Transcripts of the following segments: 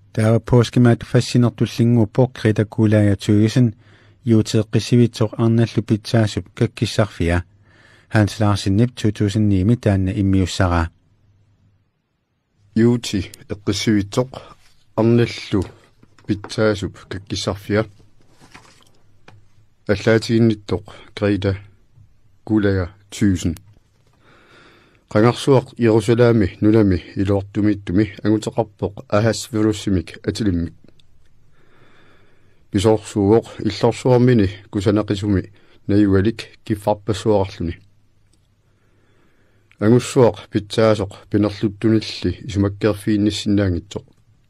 Taava påskemaat fassinartullinguuppoq qitakuulaayatuugisan yuuteeqqisivitsoq arnallu pitsaasup kakkissarfia Hans Larsinnip 2009 taanna immiussaraa yuuti eqqissivitsoq arnallu pitsaasup kakkissarfia аллаатигиннитtoq Greta Gulaga 1000 qangarsuaq Jerusalemi nulami iluortumiittumi anguteqarpoq ahas virusimik atilimmik pisorsuuq illorsuarmini kusanaqisumi nayualik kiffarpassuararluni angussuaq pitsaasoq pinerluttunilli isumakkeerfiinnissinnaangitsoq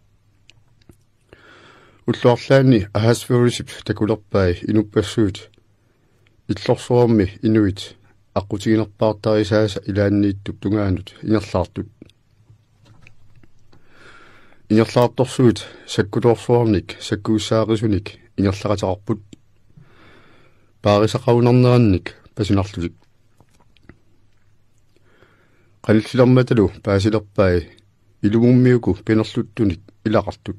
уллуарлаани ahasvirusip takulerpai inupassuut illorsuarmi inuit аққутигинерпаартарисааса илааннииттуп тунгаанут ингерлаарторсуут саккулуорсуарник саккууссаақисуник ингерлақатеқарпут паарисақаунарнеранник пасинарлутик қалиллилэрматалу паасилерпай илумуммиуку пинерлуттуник илақартут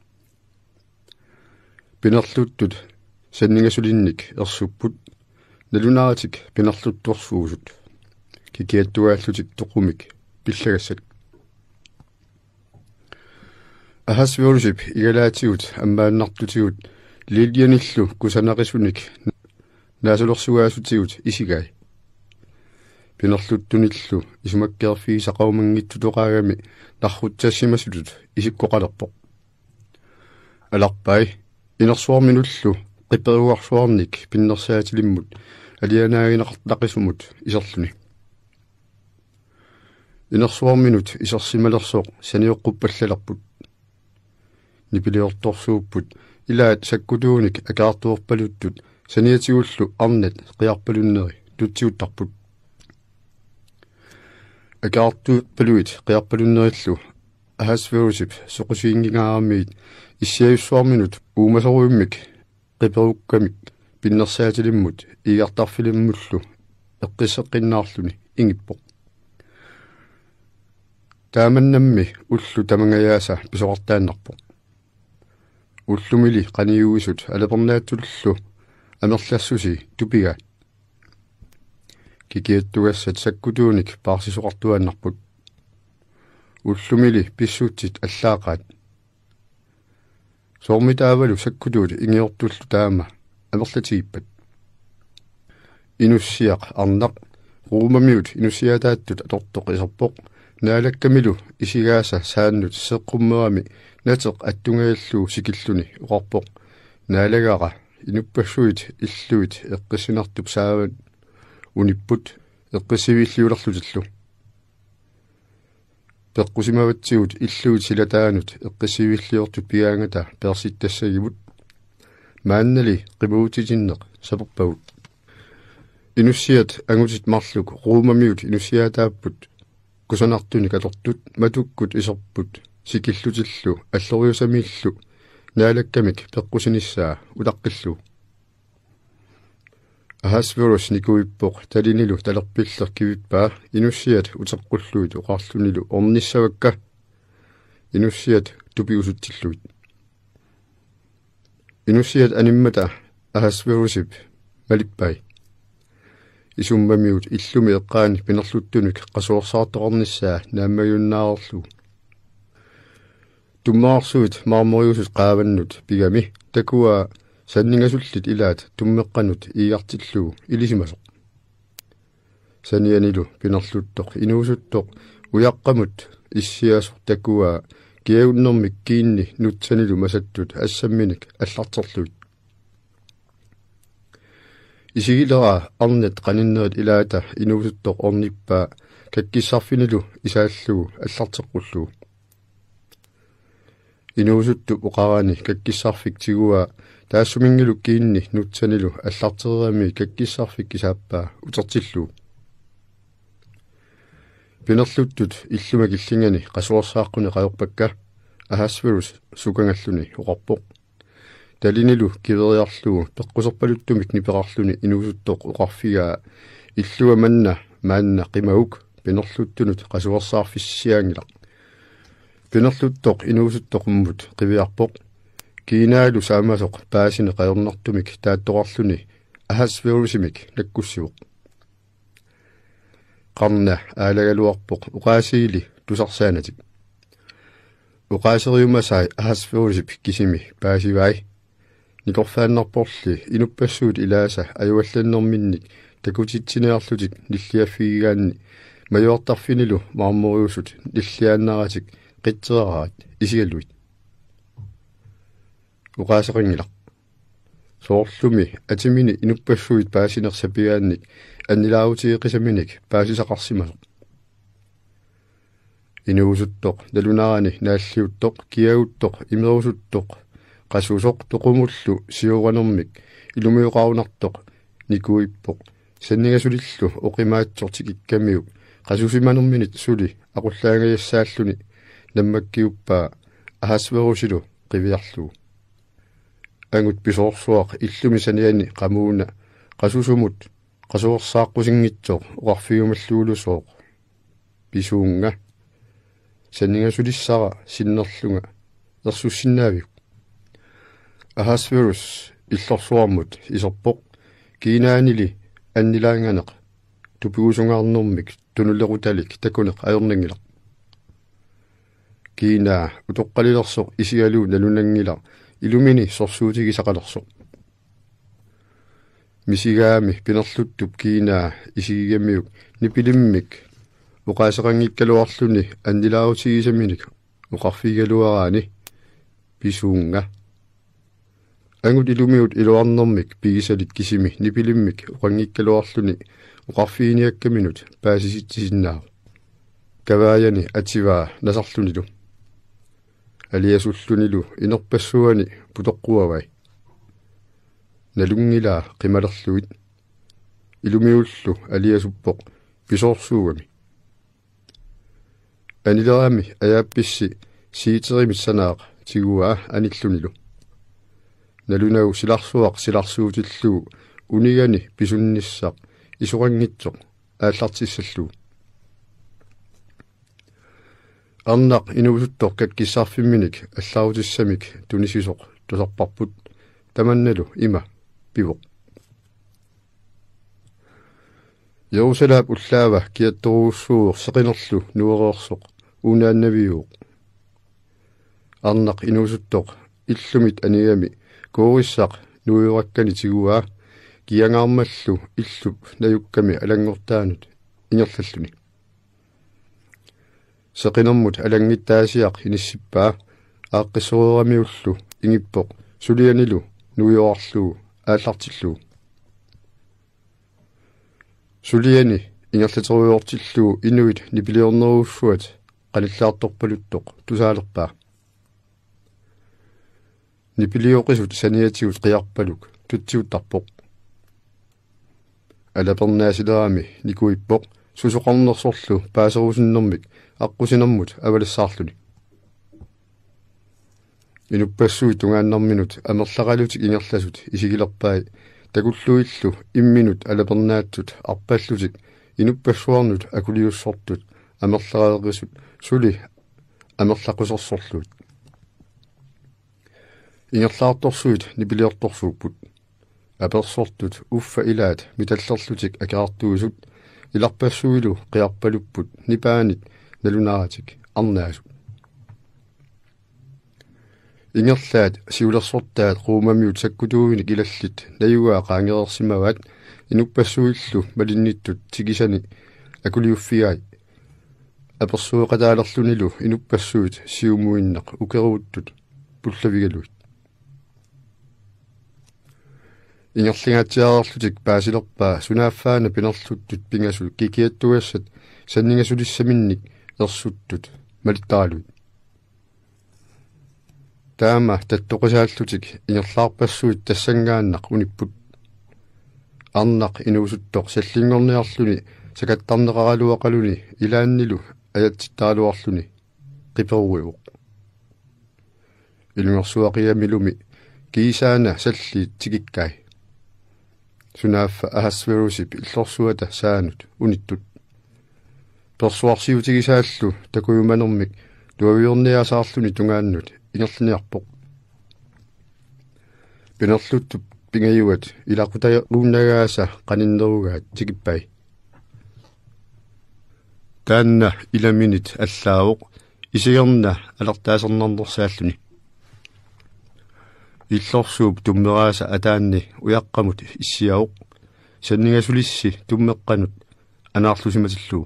пинерлуттут саннингасулинник ерсуппут налунааратик пинерлуттуорсуусут кикиаттугааллутик тоқумик пиллагассат ахасвиорусип игалаатигут аммааннартутигут лилианиллу кусанақисуник наасулерсугаасутигут исигай пинерлуттуниллу исумаккеерфигисақаумангиттутоқаагами наррутсассимасутут исиккоқалерпоқ аларпай инерсуарминуллу qipperuarsuarnik pinnersaatilimmut alianaaginaqartaqisumut iserluni inersuarminut isersimalersoq saniuqquppallalerput nipiliortorsuupput ilaat sakkutuunik akaartuorpaluttut saniatigullu arnat qiarpalunneri tutsiuttarput akaartuuppaluit qiarpalunnerillu ahasvirusip soqusiingingaarammiit issiayussuarminut uumasoruimmik qipperukkamik pinnersaatilimmut iigartarfilimmullu eqqisseqqinnaarluni ingippoq taamannammi ullu tamangayaasa pisoqartaannarpoq ullumili qaniuisut alapernaatullu amerlassusi tupigaat kikiattugassat sakkutuunik paarsisoqartuaannarput ullumili pissuutsit allaaqaat soormitaavalu sakkutuut ingiortullu taama amerlatiippat inussiaq arnaq ruumamiut inussiataattut atortoq iserpoq naalakkamilu isigaasa saannut seqqummerami nateq attungaalluu sikilluni uqarpoq naalagara inuppassuit illuit eqqissinartup saavan unipput eqqisiviilliulerlutillu peqqusimavatsigut illuut silataanut eqqisiviilliortut piaangata persittassagivut maannali qimuutitinneq saperpagut inussiat angutit marluk ruumamiut inussiataapput kusanartuni katortut matukkut iserput sikillutillu alloriusamillu naalakkamik peqqusinissaa utaqqillu ahasvirus nikuippoq talinilu talerpiller kivippaa inussiat uteqqulluit uqarlunilu ornissavakka inussiat tupiusuttilluit inussiat animmata ahasvirusip malippai isummamiut illumi eqqaani pinerluttunuk qasuorsaartoqornissaa naammayunnaarerlu tummaarsuut maarmoriusut qaavannut pigami takua sanningasullit ilaat tummeqqanut iiartilluu ilisimasoq sanianilu pinerluttoq inuusuttoq uyaqqamut issiasoq takua kiaunnermik kiinni nutsanilu masattut assamminik allarterluit isigilera arnat qaninnerit ilaata inuusuttoq ornippaa kakkissarfinilu isaallugu allarteqqullu inuusuttu uqarani kakkissarfik tigua taassumingiluk kiinni nutsanilu allartererami kakkissarfik isaappaa utertillu pinerluttut illumak illingani qasuorsaaqquни qayorpakka ahasvirus sukangalluni uqarpoq talinilu kiveriarlugu peqquserpaluttumik niperarluni inuusuttoq uqarfigaa illua manna maanna qimaguk pinerluttunut qasuorsaarfissiaangilaq пинерлуттоқ инуусуттоқуммут қивиарпоқ киинаалу саамасоқ паасине қаернартумик тааттоқарлуни ахасвиулусимик наккуссивоқ қарна аалагалуарпоқ уқаасиили тусарсаанатик уқаасериумасай ахасвиулусип кисими паасивай никорфааннарпорли инуппассуут илааса аюалланнэрминник такутитсинеарлутик ниллиаффигигаанни маюартарфинилу мармориусут ниллиааннаратик qitseeraat isigalluit uqaasaqingilaq soorlumi atimini inuppassuit paasinersapigaannik annilaarutiiqisaminik paasisaqarsimasoq inuusuttoq nalunarani naalliuttoq kiaguttoq imerusuttoq qasusoq toqumullu siuganermik ilumiuqarunartoq nikuippoq sannigasulillu oqimaatsortik ikkamiuk qasusimanerminit suli aqullaangayassaalluni наммаккиуппаа ахасверусилу qivиарлу ангут писоорсуақ иллуми саниани qamууна qasусумут qasuersaаққусингитсоқ уарфиумаллуулусооқ писуунга саннигасулиссара синнерлунга ерсуссиннаавик ахасверус иллорсуармут исерпоқ киинаанили аннилаанганеқ тупиусунгаарнэрмик тунулеруталик такунеқ аернингилақ киина утоққалилерсоқ исигалуу налунангила илумини сорсуутигисақалерсоқ мисигаами пинерлуттуп киина исигигаммиук нипилиммик уқаасеқангиккалуарлуни аннилаарутигисаминик уқарфигалуараани писуунга ангут илумиут илуарнэрмик пигисалит кисими нипилиммик уқангиккалуарлуни уқарфииниаккаминут паасиситсисиннаа кавааяни ативаа насарлунилу алиасуллунилу инерпассуани путоққуавай налунгилаа қималерлуит илумиуллу алиасуппоқ писоорсуугами анилерами аяапписси сиитеримиссанаақ тигуаа аниллунилу налунау силарсуутиллуу унигани писунниссақ исурангитсоқ ааллартиссаллуу арнақ инуусуттоқ каккиссаарфимминик аллаарутиссамик тунисисоқ тусарпарпут таманналу има пивоқ Jerusalem уллаава киатторууссуур сеқинерлу нуереерсоқ унааннавиуоқ арнақ инуусуттоқ иллумит анигами коориссақ нуйораккани тигуаа киангаармаллу иллуп наюкками алангортаанут ингерллаллуни сеқинермут алангиттаасиақ иниссиппаа ааққиссорирамиуллу ингиппоқ сулианилу нуйоарлуу ааллартиллуу сулиани ингерлатеруйортиллуу инуит нипилиорнеруussуат қалиллаарторпалуттоқ тусаалерпаа нипилиоқисут саниатигут қиарпалук тутсиуттарпоқ алапернаасилерами никуиппоқ сусоқарнерсорлу паасерусиннэрмик аққусинэрмут авалассаарлуни инуппассуи тунгааннэрминут амерлақалутик ингерласут исигилерпаи такуллуиллу имминут алапернаатсут арпаллутик инуппассуарнут акулиуссортут амерлақаерисут сули амерлақусерсорлуут ингерлаарторсуит нипилиорторсууппут аперсортут уффа илаат миталлерлутик акаартуусут иларпассуилу қиарпалуппут нипаанит налунааратик арнаасут ингерлаат сиулерсортаат руумамиут саккутууиник илаллит наюгаа qaangereersimavaat инуппассуиллу малинниттут тигисани акулиуффигаи аперсуоқатаалерлунилу инуппассуит сиумуиннақ укеруuttут пуллавигалуит ингерлингаатсиареерлутик паасилерпаа сунааффаана пинерлуттут пингасул кикиаттугассат саннингасулиссаминник ерсуттут малиттаралуит таама таттоқисааллутик ингерлаарпассуит тассангааннақ униппут арнақ инуусуттоқ саллингорниарлуни сакаттарнеқаралуақалуни илааннилу аятситтаралуарлуни қиперуиуқ илунгерсуақиамилуми кисаана саллиит тигиккай сунааффа ахасверусип иллорсуата саанут униттут персуарсиутигисааллу такуйуманермик Tuaviorniasaarluni tungaannut ingerliniarpoq. Pinerluttup pingayuat ilaqutaja uunagaasa qaninnerugaat tikippai. Taanna ilaminit allaavuq isigerna alertaasernernersaalluni. Illorsuup tummeraasa ataanni uyaqqamut issiauq sanningassulissi tummeqqanut anaarlusimatilluu.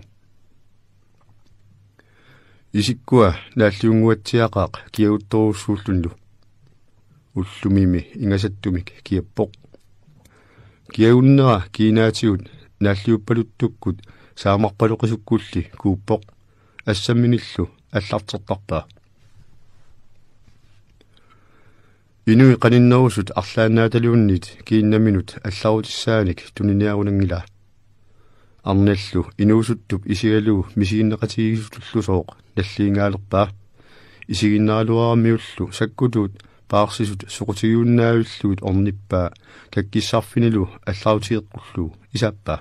Isikkua naalliunguatsiaqaaq kiaguttorussuullunlu. Ullumimi ingasattumik kiappoq. Kiagunnera kiinaatigut naalliuppaluttukkut saamarpaluqisukkulli kuuppoq assamminillu аллартертарпаа. Инуи qaninnerusut арлааннааталууннит кииннаминут алларутиссааник тунниарунангила. Арналлу инуусуттуп исигалуу мисигиннеқатигисутуллусооқ наллиингаалерпаа. Исигиннаалуарамиуллу саккутуут паарсисут соқутигиуннаавиллуит орниппаа каккиссарфинилу алларутигеққуллу исаппаа.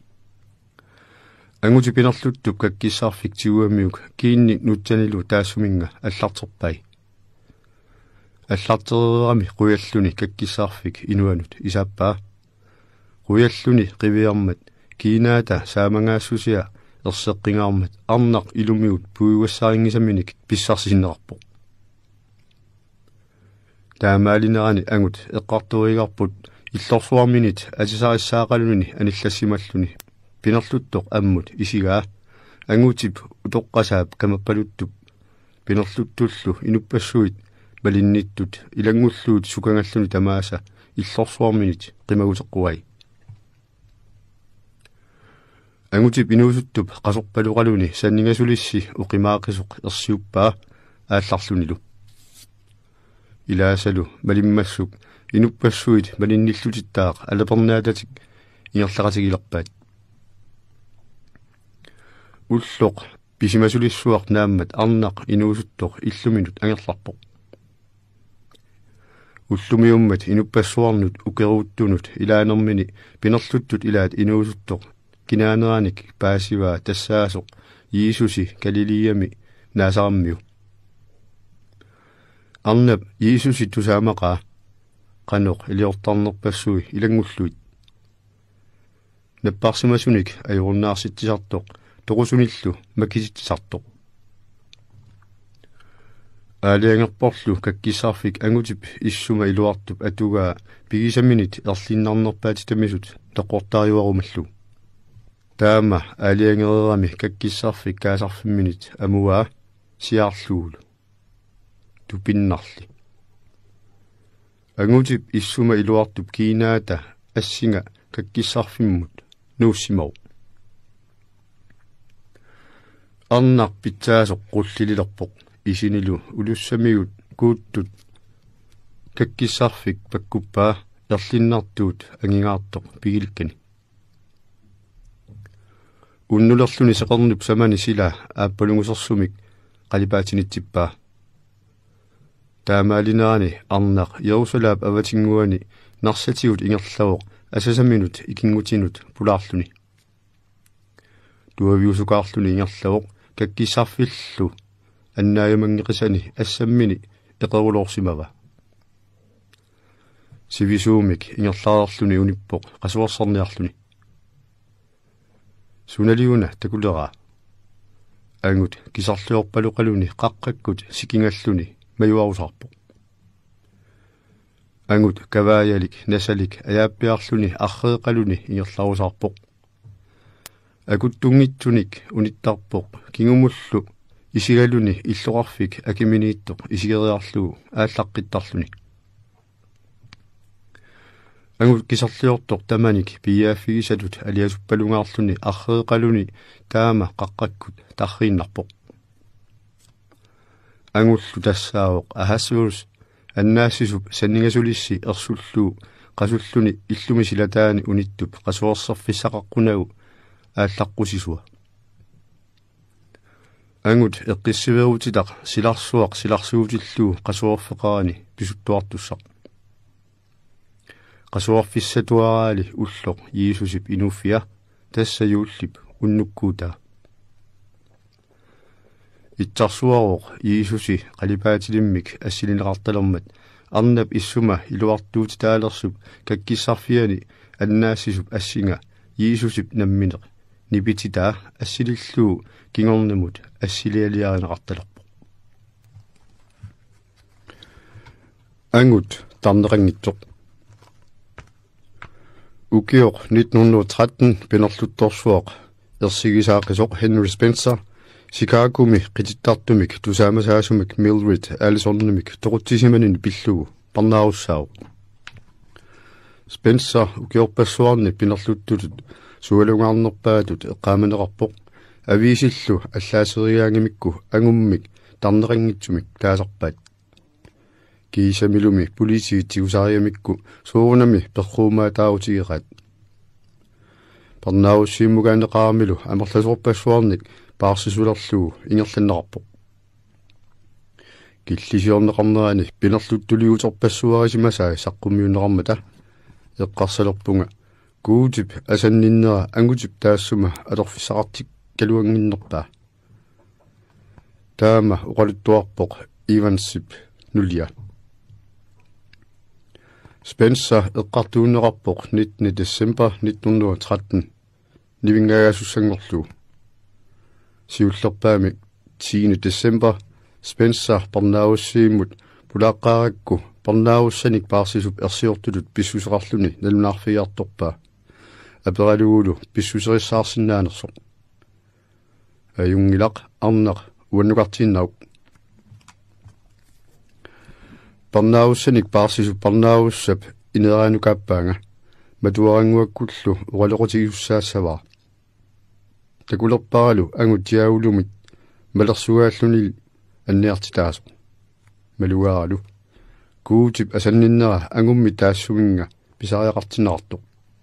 Ангути пинерлуттуп каккиссарфик тиуамиук киинни нутсанилу таассуминга аллартерпай. Аллартерерами қуяллуни каккиссарфик инуанут исаппаа. Қуяллуни қивиармат киинаата саамангаассусиа ерсеққингаармат арнақ илумиут пуйуассаарингисаминик писсарсисиннеқарпоқ. Таамаалинерани ангут эққарторигарпут иллорсуарминит атисариссаақалуни аниллассималлуни пинерлуттоқ аммут исигаа ангутип утоққасаап камаппалуттуп пинерлуттуллу инуппассуит малинниттут илангуллуут сукангаллуни тамааса иллорсуарминит қимагутеққуай. Ангутип инуусуттуп қасорпалуқалуни саннингасулисси уқимаақисоқ ерсиуппаа аалларлунилу. Илаасалу малиммассук инуппассуит малинниллутиттаақ алапернаататик ингерлақатигилерпаат. Уллоқ писимасулиссуақ нааммат арнақ инуусуттоқ иллуминут ангерларпоқ. Уллумиуммат инуппассуарнут укеруuttунут илаанермини пинерлуттут илаат инуусуттоқ кинаанерааник паасиваа тассаасоқ Иисуси Галилиами наасараммиу. Арнап Иисуси тусаамақаа qanuq илиортарнерпассуи илангуллуит. Наппарсимасуник аюрнаарситсисартоқ тоқусуниллу макиситсартоқ. Аалиангерпорлу каккисарфик ангутип иссума илуартуп атугаа пигисаминит ерлиннарнерпаати тамисут тоққортариуарумаллу. Таама аалиангерерами каккисарфик каасарфимминит амуаа сиарлуул тупиннарли. Ангутип иссума илуартуп киинаата ассинга каккисарфиммут нууссимау. Арнақ питсаасоқ қуллилилерпоқ исинилу улуссамигут кууттут каккиссарфик паккуппаа ерлиннартуут ангингаартоқ пигилккани. Уннулерлуни сеқернуп самани сила ааппалунгусерсумик қалипаатинитсиппаа. Таамаалинерани арнақ Ерусалаап аватингуани нарсатигут ингерлавоқ асасаминут икингутинут пулаарлуни. Туавиусукаарлуни ингерлавоқ каккиссарфиллу аннааймангеқисани ассаммини эқерулоорсимава. Сивисуумик ингерлаарерлуни униппоқ қасуарсарниарлуни. Суналиуна такулераа. Ангут кисарлуорпалуқалуни қаққаккут сикингаллуни маюарусарпоқ. Ангут каваялик насалик аяаппиарлуни арреэқалуни ингерларусарпоқ. Акуттунгитсуник униттарпоқ кингумуллу исигалуни иллоқарфик акиминииттоқ исигериарлугу ааллаққиттарлуни. Ангут кисарлиортоқ таманик пиааффигисалут алиасуппалунгаарлуни арреэқалуни таама қаққаккут таррииннарпоқ. Ангуллу тассаавоқ аhassуус аннаассисуп саннингасулисси ерсуллуу qasulluni illumi silataani unittup qasuorserfissaqaqqunagу ааллаққусисуа. Ангут эққиссиверутитақ силарсуутиллуу qasuorfeqarani писуттуартуссақ. Qasuorfissatuaraali уллоқ Иисусип инуффиа тассаюуллип уннуккуута. итсарсуароq иисуси qalipaatilиmmик ассилинеқарталермат арнап иссума илуартуути таалерсуп каккиссарфиани аннаассисуп ассинга иисусип намминеқ нипититаа ассилиллуу кингорнамут ассилиалиаринеқарталерпо ангут тарнеқангитсоқ укиоқ 1913 пенерлутторсуоқ ерсигисаақисоқ Henry Spencer Chicago-ми qitittартумик тусаамасаасумик Mildred Allison-мик тоқутсисиманин пиллугу парнааруссаау Spencer укиорпассуарни пинерлуттутут суалунгаарнерпаатут эққааманеқарпоқ авиисиллу аллаасериаангимикку ангуммик тарнеқангитсумик таасарпаат киисамилуми полисиитсигусаариамикку суурунами перруумаатаарутигеқаат парнааруссииммугаанеқарамилу амерласуорпассуарник паарсисулерлуу ингерланнеқарпоқ киллисиорнеқарнерани пинерлуттулиутерпассуарисимасаа саққумиунеқармата эққарсалерпунга куутип асанниннера ангутип таассума алорфиссақартик калуангиннерпаа таама уқалуттуарпоқ ивансип нулия Spencer эққартуунеқарпоқ 19. december 1913 нивингаагасуссангорлуу сиуллерпаами 10. december Spencer парнааруссииммут пулааққаракку парнааруссаник паарсисуп ерсиортулут писсусеқарлуни налунаарфиарторпаа апералугулу писсусериссаарсинаанерсоқ аюнгилақ арнақ уаннукартииннаук парнааруссаник паарсисуп парнааруссап инераанукааппаанга матуарангуаккуллу уралеқутигиуссаассаваа такулерпаралу ангутиаулумит малерсугааллуни анниартитаасо малуааралу куутип асанниннера ангумми таассугинга писариақартинеқартоқ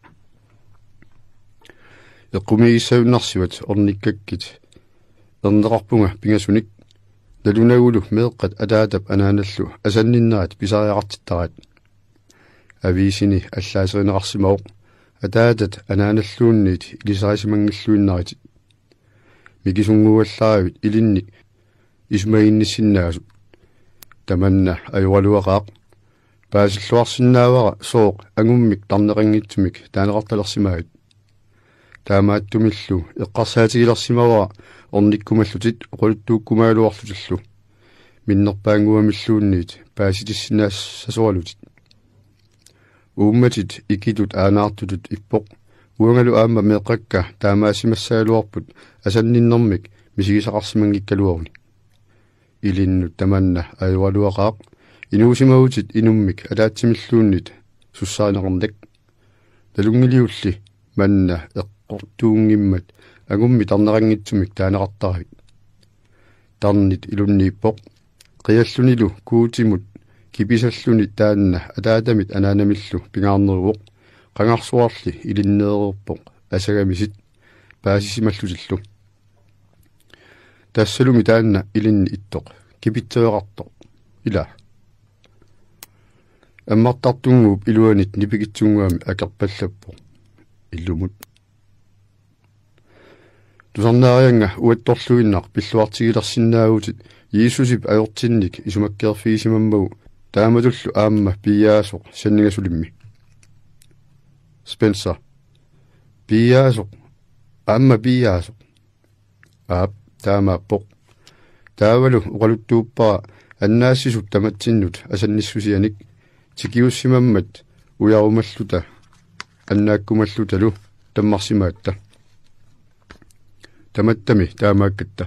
эққумигиссавуннарсиват орниккаккит ернеқарпунга пингасуник налунагулу меэққат алаатап анааналлу асанниннерат писариақартиттарат авиисини аллаасеринеқарсимаоқ атаатат анааналлуунниит илисарисимангиллуиннарити микисунгуаллааривит илинник исмаинниссиннаасу таманна аюалуақаақ паасиллуарсинаавара сооқ ангуммик тарнеқангитсумик таанеқарталерсимаавит таамааттумиллу эққарсаатигилерсимавара орниккумаллутит оқулуттууккумаалуарлутиллу миннерпаангуамиллуунниит пааситиссинаас сасуалутит уумматит икитут аанаартутут иппоқ уангалу аама меэққакка таамаасимассаалуарпут асанниннэрмик мисигисақарсимангиккалуарни илиннут таманна аюалуақаақ инуусимагутит инуммик алаатсимиллууннит суссаанеқарнак талунгилиулли манна эққортуунгиммат агумми тарнерангитсумик таанеқартаравит тарнит илуннииппоқ қиаллунилу куутимут киписаллуни таанна атаатамит анаанамиллу пингаарнеруоқ қангарсуарли илиннеерерпоқ асагамисит паасисималлутиллу тассалуми таанна илинни иттоқ кипитсеэқартоқ ила аммартартунгууп илуанит нипигитсунгуами акерпаллаппоқ иллумут тусарнаарианга уатторлуиннақ пиллуартигилерсинаагутит иисусип аёртинник исумаккерфиисимаммагу тааматуллу аама пиаасоқ саннигасулимми Spencer пиаасоқ аама пиаасоқ аап таамааппоқ таавалу уқалуттууппара аннаассисуп таматсиннут асанниссусианик тикиуссимаммат уярумаллута аннааккумаллуталу таммарсимаатта таматтами таамааккатта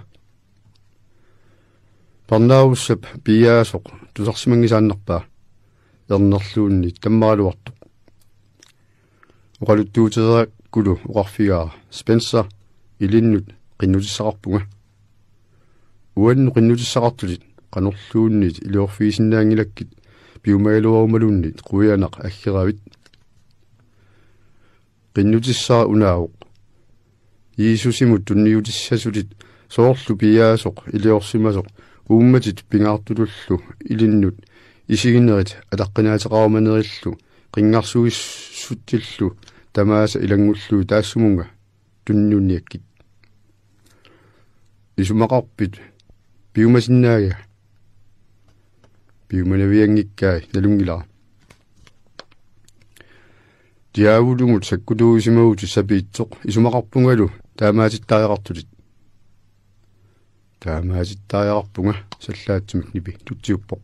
парнааруссап пиаасоқ тусарсимангисааннерпаа ернерлуунни таммаралуартоқ уқалуттуутераккулу уқарфигаа Spencer илиннут qinnutisaqarpunga uannu qinnutisaqartulit qanorluunnit iluorfiisinnaangilakкит piumaaluarumalunnit quianaq aggeravit qinnutissara unaauq iisusimut tunniutissasulit soorlu piaasoq iliorsimasoq uummatit pingaartulullu ilinnut isiginnerit alaqqinaateqarumanerillu qingarsuissuttillu tamaasa ilangullu taassumunga tunniunniakkit isumaqarpit piumasinnaaya piumanaviangikkaai nalungilaa diavulungut sakkutuusimauti sapiitsoq isumaqarpungalu taamaasittaajaqartulit taamaasittaajaqarpunga sallaatsumik nipi tutsiuppoq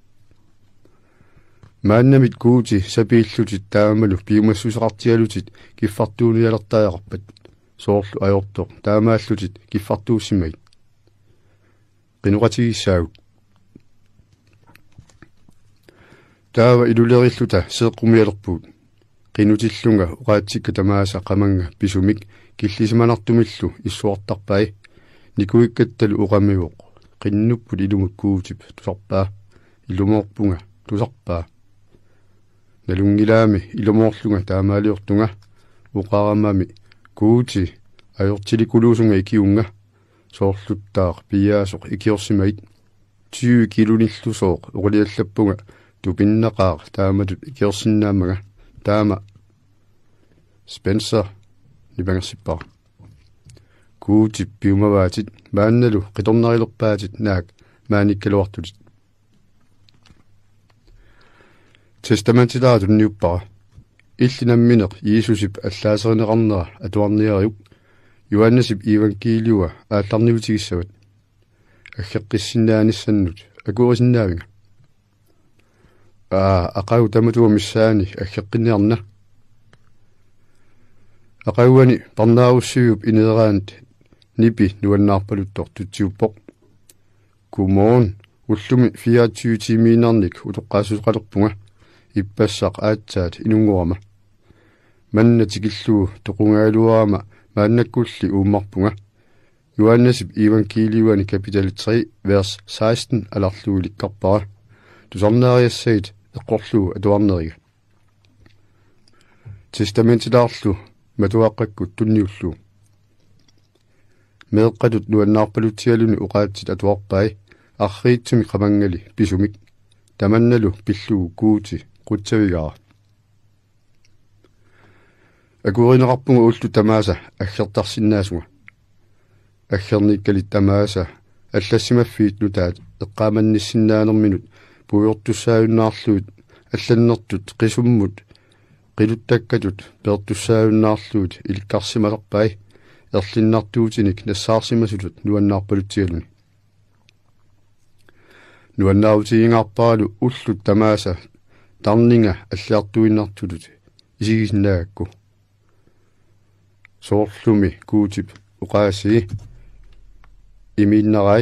maannamit kuuti sapiillutit taamalu piumassuusaqartialutit kiffartuunialertaajaqarpat soorlu ajortoq taamaallutit kiffartuussimait qinuqatigissaaguk taava ilulerilluta seeqqumialerpuut qinutillunga uqaatsikka tamaasa qamanga pisumik killisimanartumillu issuartarpai nikuikkattalu uqamiuq qinnupput ilumut kuutip tusarpaa ilumorpunga tusarpaa nalungilaami ilumorlunga taamaaliortunga uqaramami kuuti ajortilikuluusunga ikiunga soorluttaaq piaasoq ikiorsimait tyy kilunillusooq uqaliallappunga tupinnaqaaq taamatut ikiorsinnaamaga taama Spencer nipangersippaa kuutip piumavaatit maannalu qitornarilerpaatit naak maanikkaluartulit testamentilaartunniuppara illinammineq Jesusip allaaserneqarnera atuarniariuk Johannesip evankeliua aallarnivutigissavat аггеққиссинааниссаннут акуорисиннаавинга aqau tamatuamissaani аггеққинниарна aqauani parnaarussiup ineraant nipi nuannаарpaluttор tutsiuppoq kumoon ullumi 24 timiinarnik utoqqaasuqalerpunga ippassaq aatsaat inungorama manna tikilluu toqungaaluarama maannakkulli uummarpunga Johannesip evankeliuani kapitel 3 vers 16 alarluulikkarpara tusarnaariassait eqqorluu atuarneriga testamentilaarlu matuaqqakkut tunniulluu meeqqatut nuannaarpalutialuni uqaatsit atuarpai arriitsumi qamangali pisumik tamannalu pilluu kuuti qutsavigaa akuurineqarpunga ullu tamaasa aggertarsinnaasunga аггерниккалит тамааса аллассимаффиит нутаат эққааманниссиннаанерминут пуйортуссааюннаарлуут алланнертут қисуммут қилуттаккатут пеэртуссааюннаарлуут иликкарсималерпай ерлиннартуутиник нассаарсимасулут нуаннаарпалутсигалуни нуаннаавутигингаарпаралу уллут тамааса тарнинга аллаартуиннартулут исигиснаагакку соорлуми куутип уқааси иминнарай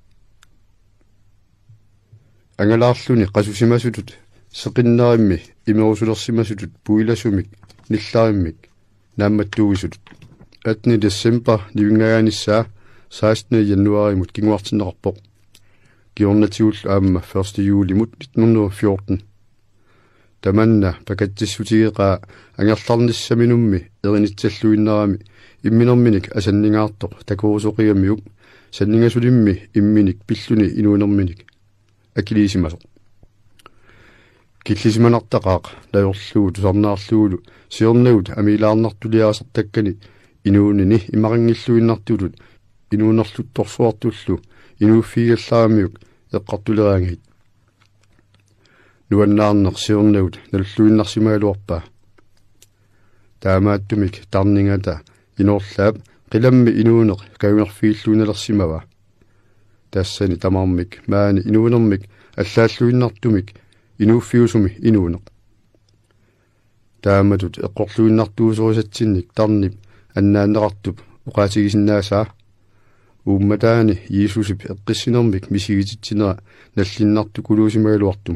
ангалаарлуни qasусимасутут сеқиннеримми имерусулерсимасутут пуиласумик ниллариммик наамматтуугисутут 18 децембер нивингааниссаа 16 януаримут кингуартиннеқарпоқ киорнатиул аама 1 юлимут 1914 таманна пакаттиссутигеқаа ангерларниссаминумми эринитсаллуиннерами имминерминик асаннингаартоқ такуусоқиамиук саннингасулимми имминик пиллуни инуинерминик акилисимасоқ киллисиманартақаақ лаёрлуу тусарнаарлуулу сиорнагут амилаарнартулиаасертаккани инуунини имарангиллуиннартулут инуунерлутторсуартуллу инууффигалларамиук эққартулераангит нуаннаарнеқ сиорнагут наллуиннарсимаалуарпаа таамааттумик тарнингата иноорлаап qilammi inuuneq kaungerfiilluunalерсимава тассани тамармик маани инуунермик аллааллуиннартумик инууффиусуми инуунеq тааматут эққорлуиннартуусорисатсинник тарнип аннааннеқартуп уқаатигисиннаасаа уумматаани Иисусип эққиссинермик мисигититсинера наллиннарту кулуусимаалуартум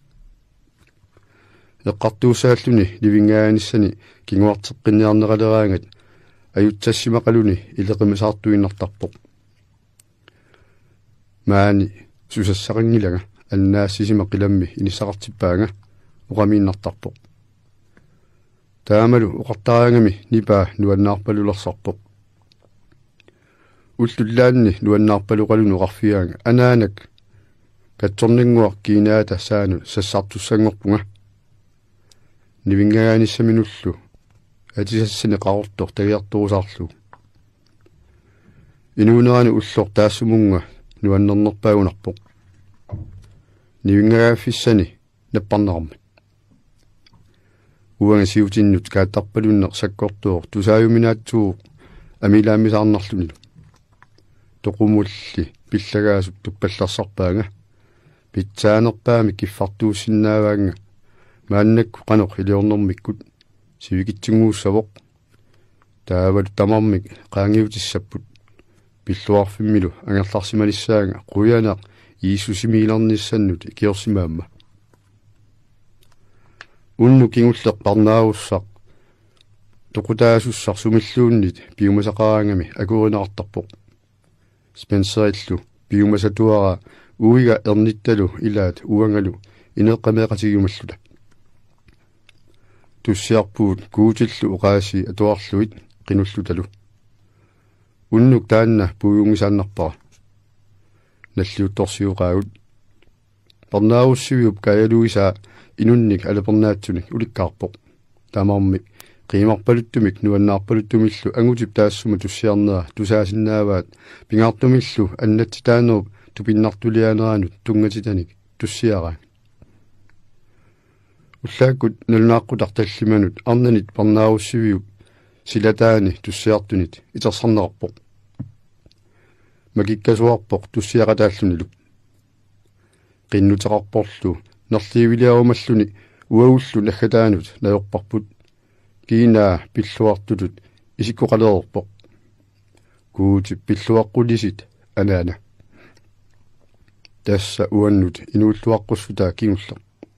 эққартуусааллуни ливингааниссани кингуартеққинниарнералераангат аютсассимақалуни илеқимисаартуиннартарпоқ маани сусассақингилага аннаассисима қиламми инissaqartippaanga уқамииннартарпоқ таамалу уқартараангами нипаа нуаннаарпалулерсарпоқ уллуллаанни нуаннаарпалуқалуну уқарфиаанга анаанак катсорнингуар кинаата саану сассартуссангорпунга нивингааниссаминуллу атисассани qarortor tagiartuusaarlu inuunerani ullor taassumунга nuannernerpaagunarpoq nivinngagaaffissani napparnerammat uanga siutinnut kaattarpalunner sakkortuor tusaajuminaatsuuq amilaamisаарnарлunilu toqumulli pillagaasup tuppallarsarpaanga pitsaanerpaami kiffartuussinnaavaanga maannakku qanoq iliornermikkut sivikitsinguussavoq taavalu tamarmik qaangiutissaput pilluarfimmilu angerlarsimanissaanga quyanaq iisusimiilarnissannut ikiorsimaamma unnu kingullerparnaarussaq toqutaasussar sumilluunnit piumasaqaraangami akurinaqartarpoq Spencerillu piumasatuara uiga ernittalu ilaat uangalu ineqqameeqatigumallula tussiarpuut kuutillu uqaasi atuarluit qinullutalu unnuk taanna puuyungisaannarpara nalliuttorsiuqaagut parnaarussiviup kayaluisaa inunnik alapernaatsunik ulikkaarpoq tamarmik qiimarpaluttumik nuannaarpaluttumillu angutip taassuma tussiarnera tusaasinnaavaat pingaartumillu annatsitaanerup tupinnartulianeranut tungatitanik tussiaraang уллааккут налунааққутарталлиманут арнанит парнааруссивиуп силатаани туссиартунит итерсарнерарпоқ макиккасуарпоқ туссиақатааллунилу qinnuteqarporlu nerliiviliarumalluni uagullu nagгатаанут наёрпарпут киинаа пиллуартутут исиккоқалерерпоқ куути пиллуаққулисит анаана тасса уаннут инууллуаққуссутаа кигуллер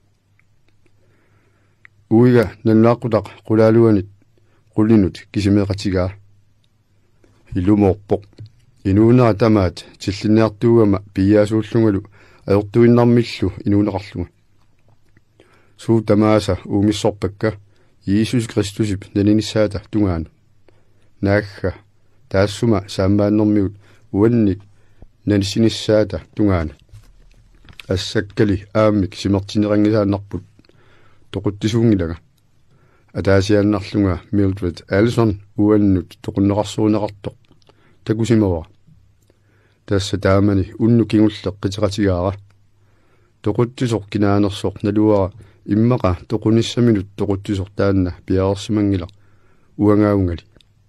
уига наннааққутақ qulaaluanit qullinut кисимеқатигаа илумоорпоқ инуунера тамаат тиллинниартуугама пиаасууллунгалу аёртуиннармиллу инуунеқарлунга суу тамааса уумиссорпакка Иисус Кристусип нанинissаата тунгаана наагга таассума саамааннэрмиут уанник нанисиниссаата тунгаана ассаккали ааммик симертинерангисааннарпут тоқуттисуунгилага атаасиааннарлунга Mildred Allison уаннут тоқуннеқарсуунеқартоқ такусимава тасса таамани унну кигуллеқ қитеқатигаара тоқуттисоқ кинаанерсоқ налуара иммақа тоқуниссаминут тоқуттисоқ таанна пиаарсимангила уангаагунгали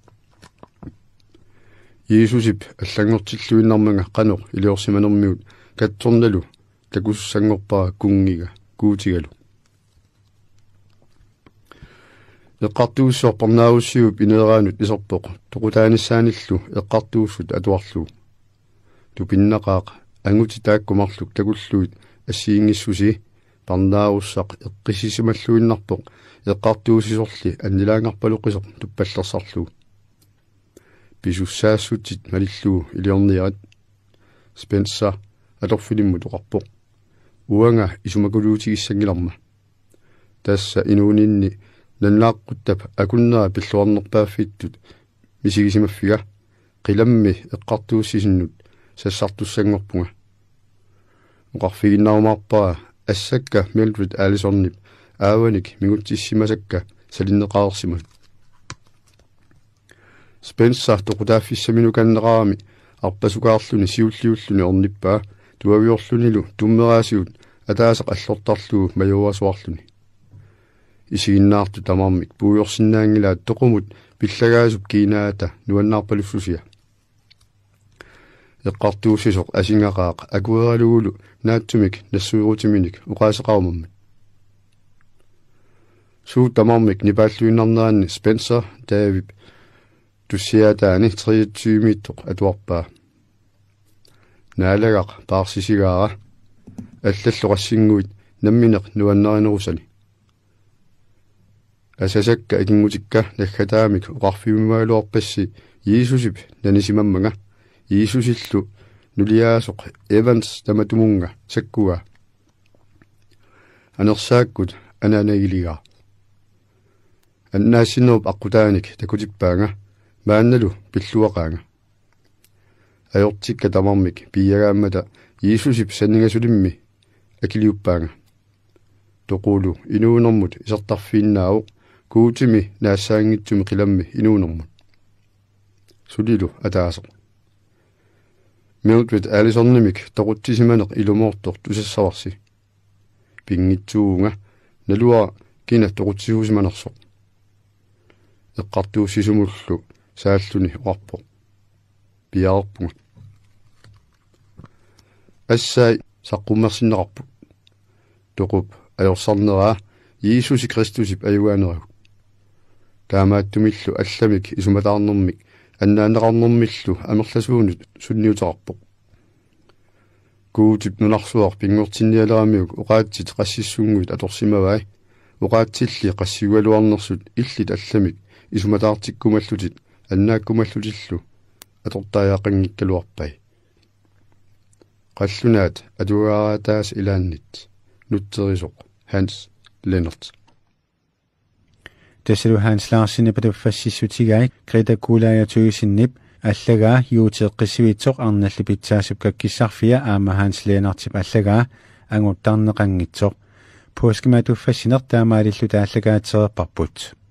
Иисусип аллангортиллуиннармага қаноқ илиорсиманермиут катторналу такуссангорпаа кунгига куутигалу эққартууссуорпарнааруссиуп инеераанут исерпоқ тоқутааниссааниллу эққартууссут атуарлуу тупиннақаақ ангути тааккумарлук такуллуит ассиингиссуси парнааруссақ эққисисималлуиннарпоқ эққартуусисорли аннилаангарпалуқисоқ туппаллерсарлуу писуссаассутит малиллуу илиорниарат Spencer алорфилимму тоқарпоқ уанга исумакулуутигиссангиларма тасса инуунинни наннааққуттап акуннера пиллуарнерпааффиттут мисигисимаффига қиламми эққартууссисиннут сассартуссангорпунга уқарфигиннаумаарпаа ассакка Mildred Allisonнип ааваник мигутсиссимасакка салиннеқарерсимат Spencer тоқутааффиссаминуканнеқарами арпасукаарлуни сиуллиуллуни орниппаа туавиорлунилу туммераасиут атаасақ аллортарлуу мажуасуарлуни исигиннаарту тамармик пуйорсиннаангилаат тоқумут пиллагаасуп кинаата нуаннаарпалуссусиа эққартууссисоқ асингақаақ акуералугулу наатсумик нассуирутиминик уқаасеқарумаммат суу тамармик нипааллуиннарнеранни Spencer David туссиатаани 23 миттоқ атуарпаа наалагақ паарсисигаара аллаллоқассингуит намминеқ нуаннеринерусани асасакка акингутикка наггатаамик уқарфиммаалуарпасси Иисусип нанисимаммага Иисусиллу нулиаасоқ Evans таматумунга саккуа анерсааккут анаанагилигаа аннаассиннеруп аққутааник такутиппаанга маанналу пиллуақаанга аёртикка тамармик пиягааммата Иисусип саннигасулимми акилиуппаанга тоқулу инуунэрмут исертарфииннаавоқ куутими наассаангитсуми қиламми инуунэрмут сулилу атаасоқ miutwit alisornimik toquttisimaneq ilumortor tusassarsi pingitsuunga nalua kina toqutsisuusimanersoq eqqartuussisumullu saalluni uarpo piaarpunga assai saqqummersinneqarput toqup ajorsarneraa Jeesusi Kristusip ajuaaneragu taamaattumillu allamik isumataarnermik annaanneqarnermillu amerlasuunut sunniutaqarpoq kuutip nunarsuar pingortinnialeraamiuk uqaatsit qassissunguit atorsimavai uqaatsilli qassigualuarnersut illit allamik isumataartikkumallutit annaakkumallutillu atortaajaaqanngikkaluarpai qallunaat atuaaraataas ilaannit nutterisoq Hans Lennart Tesselu Hans Larsen ipatuffassissutigai Greta Kuulaajatuisinnip аллагаа юутеэккисивитсоқ арналлипитсаасуп каккиссарфиа аама Hans Lennartip аллагаа ангуттарнеқангитсоқ пуускиматуффассинер таамаалиллу тааллагаатерерпарпут